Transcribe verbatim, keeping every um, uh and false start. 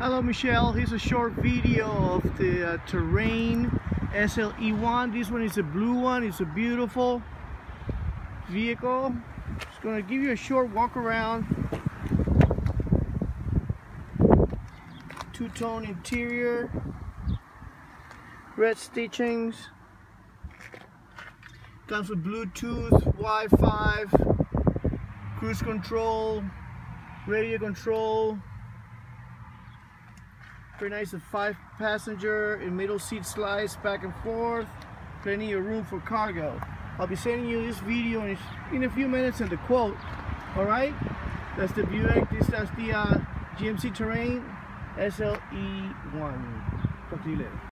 Hello Michelle, here's a short video of the uh, Terrain S L E one. This one is a blue one. It's a beautiful vehicle. Just going to give you a short walk around. Two-tone interior, red stitchings, comes with Bluetooth, Wi-Fi, cruise control, radio control. Very nice, a five passenger and middle seat slides back and forth, plenty of room for cargo. I'll be sending you this video in, in a few minutes and the quote. All right, that's the Buick. This that's the uh, G M C Terrain S L E one. Talk to you later.